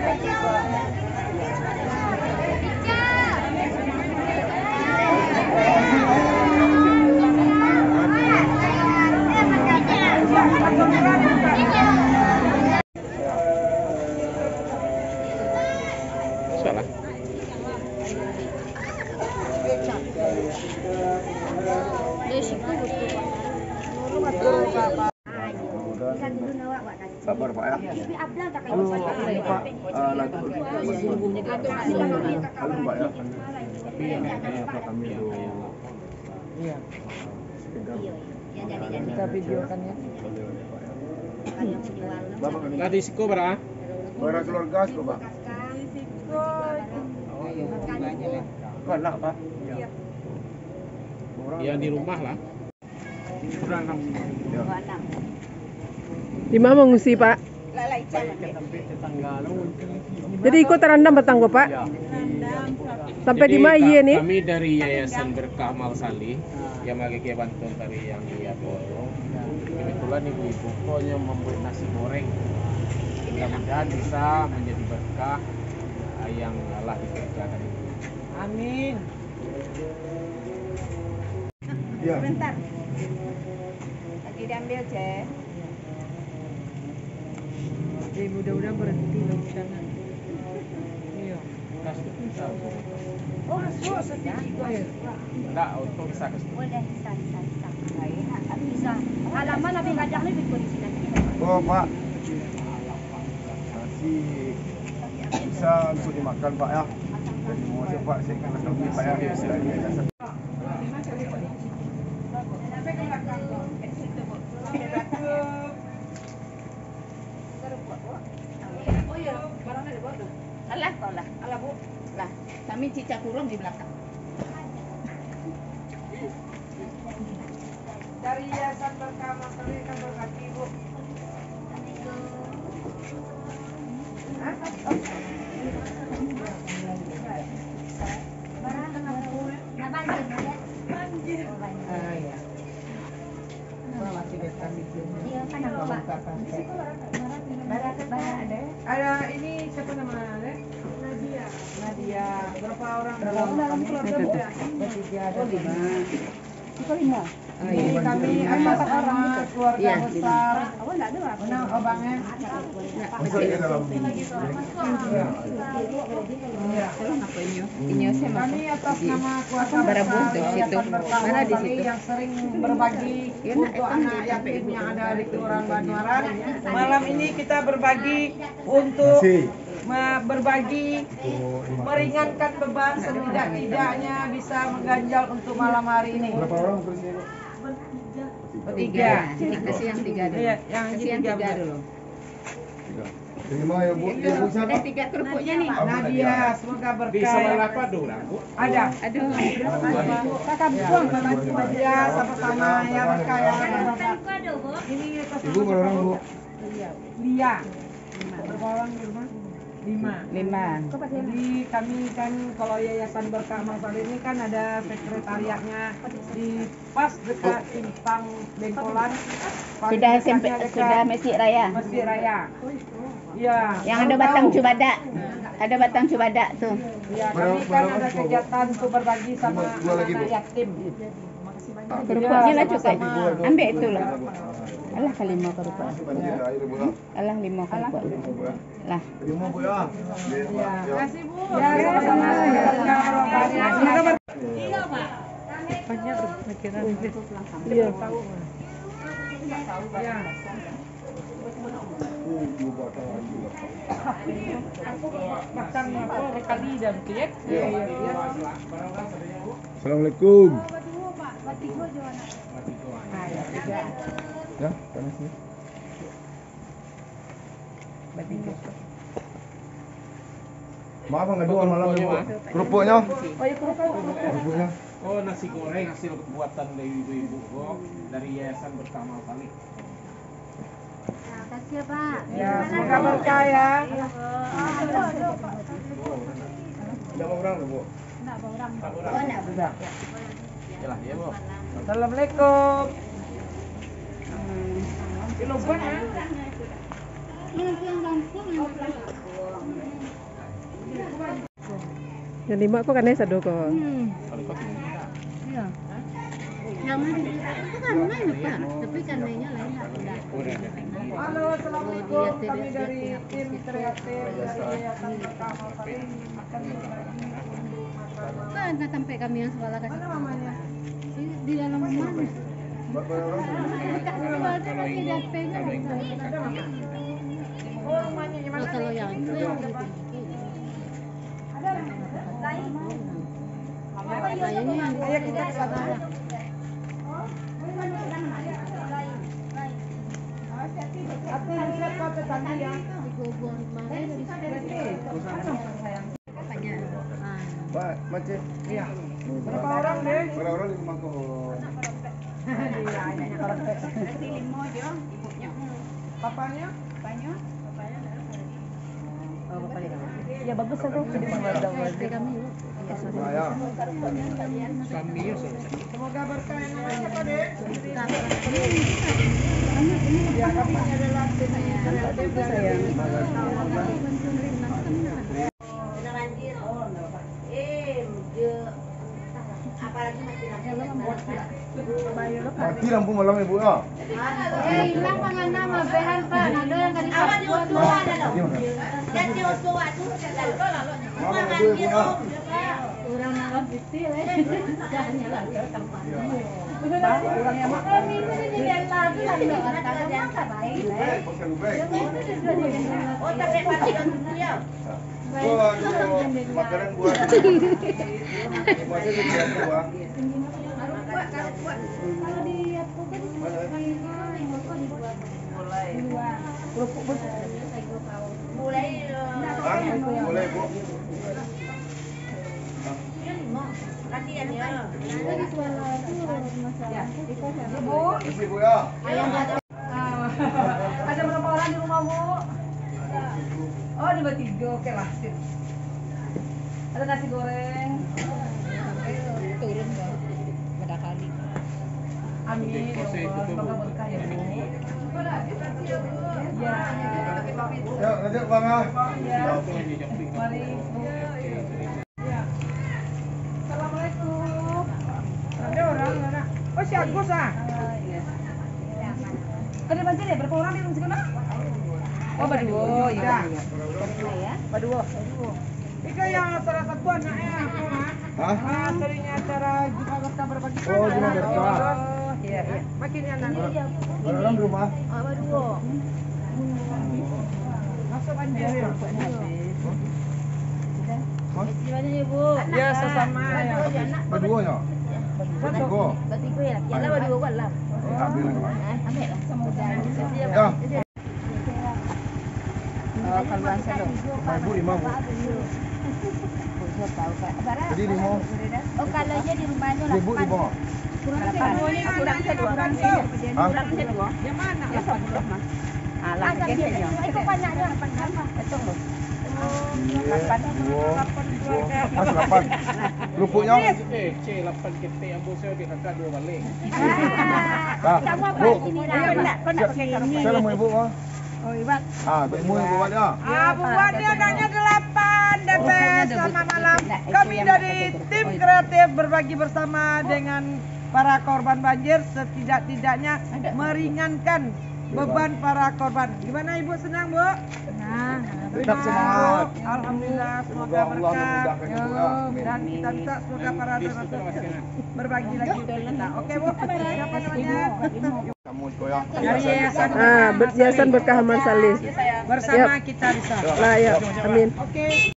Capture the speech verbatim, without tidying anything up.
Salah. Sabar Pak ya. Halo Pak, uh, lagi halo Pak ya. Tapi yang ini apa kami do? Iya. Kita videokan ya. Bapak kami. Lah disiko berapa? Bara keluarga kok Pak. Oh iya, banyak lah. Banyak Pak. Iya. Ya di rumah lah. Kurang enam. Ya. Di mana mengungsi Pak? Jadi ikut terendam Batanggo Pak? Sampai di mana iya nih? Kami dari Yayasan Berkah Amal Salih yang lagi kayak bantuan dari yang iya dorong. Kebetulan ibu-ibu pokoknya membuat nasi goreng. Mudah-mudahan bisa menjadi berkah yang Allah dikerjakan. Amin. Ya. Bentar. Lagi diambil, Cek. Jadi mudah-mudahan berhenti di sana. Iya. Oh, masuk setiap Enggak, untuk bisa ke situ. boleh bisa bisa bisa. Baik, bisa. Halaman lebih kadang lebih kondisi nanti. Oh Pak. Nasi bisa untuk dimakan Pak ya. Jadi mau Pak saya kena kami Pak ya. Dari yayasan. Oh iya, barangnya di bawah. Alah, kau lah. Alah, Bu. Lah, kami cicak kurung di belakang. Dari Yayasan Berkah Amal Salih kan berbagi, Bu. Ah ya. Masih dekat itu. Iya, kan ada Pak. Barat ada. Ada ini siapa namanya? Nadia. Nadia. Berapa orang? Dalam dalam keluarga Bu. Bertiga ada lima. Itu lima. Ini kami empat orang keluarga besar. Oh, enggak ada apa. Mana abangnya? Masuk ke dalam. Kami atas nama keluarga Barabun besar tuh, situ. Yayasan Berkah Mana di Amal Salih situ? yang sering berbagi untuk anak yatim yang ada di Kelurahan Banwaran. Malam ini kita berbagi untuk me- berbagi meringankan beban, setidak-tidaknya bisa mengganjal untuk malam hari ini. Berapa orang terus ini? Tiga. Kasih yang tiga dulu. Iya, yang Kasih yang tiga tiga Bu. dulu. Tiga. Terima ya Bu. Ibu siapa? Ada tiga kerupuknya nih. Nadia, semoga Di berkah. sebelah apa dorang, Bu? Ada. Aduh. Kakak buang ya sama-sama ya berkah ya. Ini atas Ibu berapa orang Bu? Lia. Berapa orang di rumah? Lima. Lima. Jadi kami kan kalau Yayasan Berkah Amal Salih ini kan ada sekretariatnya di pas dekat simpang Bengkolan. paling Sudah dekatnya sampai dekat sudah Masjid Raya. Masjid Raya. Iya. Yang baru ada batang tahu. cubadak. Ada batang cubadak tuh. Ya, kami Berapa- kan berapa ada semua, Bu? kegiatan untuk berbagi sama Dua- dua lagi, anak Bu. yatim. Kerupuknya lah cukup. sama-sama. Ambil itu lah. Alah kali lima kerupuk. Banjir air Bu ya. Alah lima kerupuk. Terima Bu ya. Lah. Terima Bu ya. Ya. Ya. Ya, sama-sama. Semoga ber- Banyak berpikiran. Iya. Tahu. Ya. Uh, dua batang lagi. Aku makan apa kali dan kek. Iya. Iya. Assalamualaikum. Ya, panas nih. Maaf nggak jual malam Kerupuknya, Bu. Mas. Kerupuknya? Oh, iya kerupuk. Kerupuknya? Oh, nasi goreng hasil buatan dari ibu-ibu kok dari Yayasan Berkah Amal Salih. Kasih ya Pak. Ya, semoga berkah ya. Tidak mau orang Bu. Oh enggak Udah. Yalah, ya, Bu. Assalamualaikum. Lupa ya. Ini yang gampang. Yang lima kok kan sado kok. Hmm. Kalau kau tidak. Iya. Yang mana itu kan main Pak, tapi kanannya lain enggak udah. Udah. Halo, assalamualaikum. Kami dari tim kreatif dari Yayasan Berkah Amal Saleh akan berbagi untuk masyarakat. Kan nggak sampai kami yang sekolah kasih. Mana mamanya? Di, di dalam rumah. Kalau ini kalau ini Oh, mamanya yang Oh, mana? kalau yang itu yang itu. Ada lain. Kayaknya yang Ayo kita ke sana. Ate lihat kata tadi ya. di gubur mana dari banyak. Ah. Pak, macam Iya. Berapa orang deh? berapa orang di rumah kau? Berarti lima aja ibunya. Papanya? Banyak. Oh, bapaknya. Ya bagus satu. Jadi mengadang Kayak kami. Saya. suami ya sudah. Semoga berkah yang namanya apa deh? Karena Ya kami adalah tim kreatif dari Mati lampu malam ibu ya. eh hilang pangan nama behan kan ada yang dari awal di waktu ada loh. Dan di waktu waktu lalu lalu. Mana ibu ibu ya? Orang nangkap kecil eh. Jangan nyala tempat. orang yang makan. Kami ini jadi yang lalu lalu kagak makan baik. Eh, pakai lubek. Oh tapi pasti dia. Oh, aduh, makanan buat. Masih dijual buat. Kalau di aku kan mulai Ah, boleh bu. latihan ya. Lagi suara itu masalah. Ibu, Isi ibu ya. Ayam jatuh. ada berapa orang di rumahmu? Oh, dua tiga, oke lah. Sip. Ada nasi goreng. Turun ya. Pada kali. Amin. Ya Allah, semoga berkah ya Bu. Ya. Ya, lanjut bang ah. Ya. Mari Bu. Ya. Assalamualaikum. Ada orang mana? Oh, si Agus ah. Ada banjir ya? Berapa orang di rumah sana? Oh, berdua, ya. Berdua. Itu yang salah satu anaknya apa, Mak? Hah? Ah, terinya acara Jumpa Berkah berbagi. Oh, Jumpa Berkah. Oh, iya, iya. Makin yang nanti. Berapa orang di rumah? Ah, berdua. Masuk aja ya. Gimana ya, Bu? Ya, sesama ya. Berdua ya. Bertiga. Bertiga ya. Ya lah berdua kan lah. Ambil lagi. Ambil lah semudah. Ya. Oh, keluar selo. Ibu lima bu. Jadi lima. Oh, kalau aja di rumahnya lah. Ibu lima. Kurang kedua. Hah? Kurang kedua. Yang mana? Ya, satu mah. Alah, biasanya. Itu banyaknya delapan sama. Betul loh. Delapan. Dua. Tiga. Mas delapan. Lupuknya? Eh, C delapan kita yang bosnya dia kakak dua balik. Dah. Bu. Ini. Saya mau ibu mah. Oh, Ibat. Ah, ibu ibu buat dia. Ah, buat dia adanya delapan D P selamat malam. Kami dari tim kreatif berbagi bersama dengan para korban banjir setidak-tidaknya meringankan beban para korban. Gimana Ibu, senang Bu? Nah, Tetap semangat. Alhamdulillah, semoga Semoga Allah berkah. memudahkan ibu ya. Dan kita bisa semoga para donatur berbagi lagi untuk kita. Oke Bu, siapa namanya? Kamu goyang. Dari Yayasan Ah, Yayasan Berkah Amal Saleh. bersama kita bisa. Lah ya, amin. Oke.